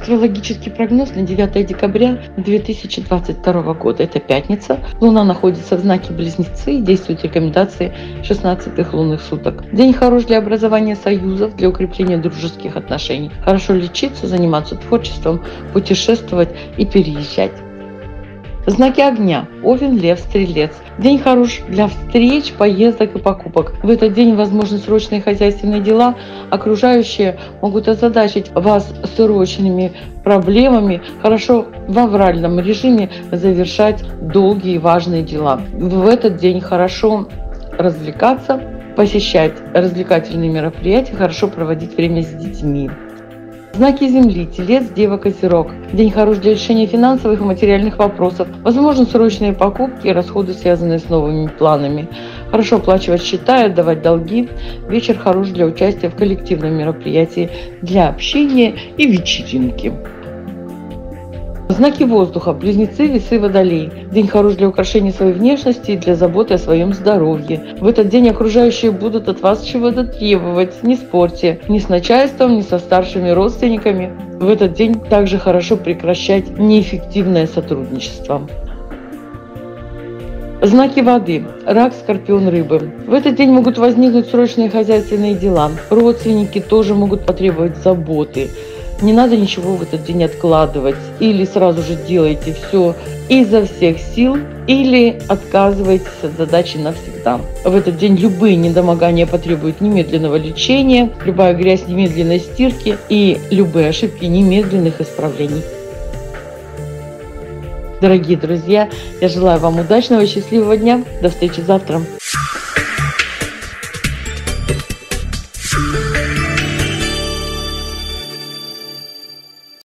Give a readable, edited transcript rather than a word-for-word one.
Астрологический прогноз на 9 декабря 2022 года. Это пятница. Луна находится в знаке Близнецы и действуют рекомендации 16-х лунных суток. День хорош для образования союзов, для укрепления дружеских отношений. Хорошо лечиться, заниматься творчеством, путешествовать и переезжать. Знаки огня. Овен, Лев, Стрелец. День хорош для встреч, поездок и покупок. В этот день возможны срочные хозяйственные дела. Окружающие могут озадачить вас срочными проблемами. Хорошо в авральном режиме завершать долгие и важные дела. В этот день хорошо развлекаться, посещать развлекательные мероприятия, хорошо проводить время с детьми. Знаки Земли. Телец, Дева, Козерог. День хорош для решения финансовых и материальных вопросов. Возможны срочные покупки и расходы, связанные с новыми планами. Хорошо оплачивать счета и отдавать долги. Вечер хорош для участия в коллективном мероприятии, для общения и вечеринки. Знаки воздуха. Близнецы, Весы, Водолей. День хорош для украшения своей внешности и для заботы о своем здоровье. В этот день окружающие будут от вас чего-то требовать. Не спорьте ни с начальством, ни со старшими родственниками. В этот день также хорошо прекращать неэффективное сотрудничество. Знаки воды. Рак, Скорпион, Рыбы. В этот день могут возникнуть срочные хозяйственные дела. Родственники тоже могут потребовать заботы. Не надо ничего в этот день откладывать. Или сразу же делайте все изо всех сил, или отказывайтесь от задачи навсегда. В этот день любые недомогания потребуют немедленного лечения, любая грязь немедленной стирки и любые ошибки немедленных исправлений. Дорогие друзья, я желаю вам удачного и счастливого дня. До встречи завтра.